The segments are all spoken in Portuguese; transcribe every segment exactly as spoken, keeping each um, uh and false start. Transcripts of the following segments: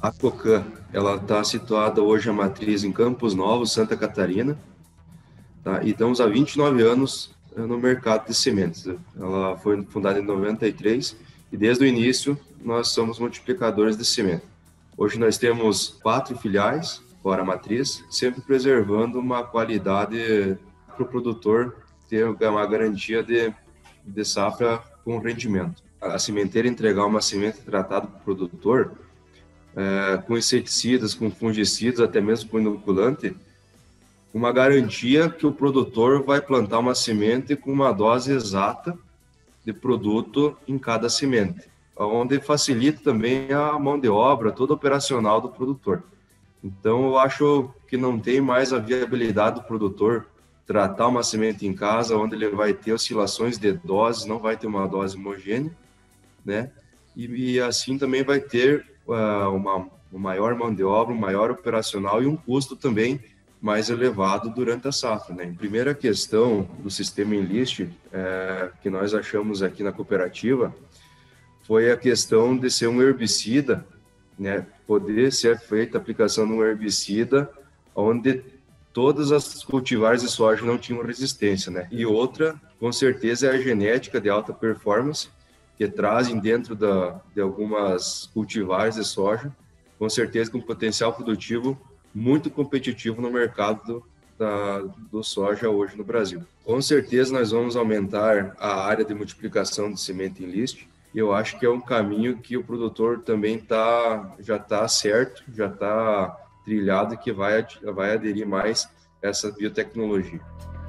A Cocan, ela está situada hoje a matriz em Campos Novos, Santa Catarina, tá? E estamos há vinte e nove anos no mercado de sementes. Ela foi fundada em noventa e três e desde o início nós somos multiplicadores de semente. Hoje nós temos quatro filiais, fora a matriz, sempre preservando uma qualidade para o produtor ter uma garantia de, de safra com rendimento. A sementeira entregar uma semente tratada para o produtor, é, com inseticidas, com fungicidas, até mesmo com inoculante, uma garantia que o produtor vai plantar uma semente com uma dose exata de produto em cada semente, onde facilita também a mão de obra toda operacional do produtor. Então, eu acho que não tem mais a viabilidade do produtor tratar uma semente em casa, onde ele vai ter oscilações de doses, não vai ter uma dose homogênea, né? E, e assim também vai ter uh, uma, uma maior mão de obra, um maior operacional e um custo também mais elevado durante a safra, né? Em primeira questão do sistema Enlist, é, que nós achamos aqui na cooperativa, foi a questão de ser um herbicida, né? Poder ser feita a aplicação de um herbicida onde todas as cultivares de soja não tinham resistência, né? E outra, com certeza, é a genética de alta performance, que trazem dentro da, de algumas cultivares de soja, com certeza com potencial produtivo muito competitivo no mercado do, da, do soja hoje no Brasil. Com certeza nós vamos aumentar a área de multiplicação de semente Enlist, e eu acho que é um caminho que o produtor também tá, já está certo, já está trilhado e que vai, vai aderir mais a essa biotecnologia.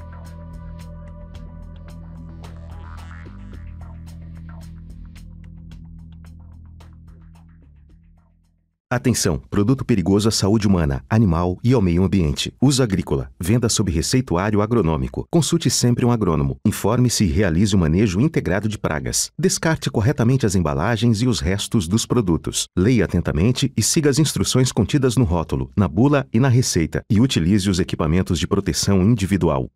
Atenção! Produto perigoso à saúde humana, animal e ao meio ambiente. Uso agrícola. Venda sob receituário agronômico. Consulte sempre um agrônomo. Informe-se e realize o manejo integrado de pragas. Descarte corretamente as embalagens e os restos dos produtos. Leia atentamente e siga as instruções contidas no rótulo, na bula e na receita. E utilize os equipamentos de proteção individual.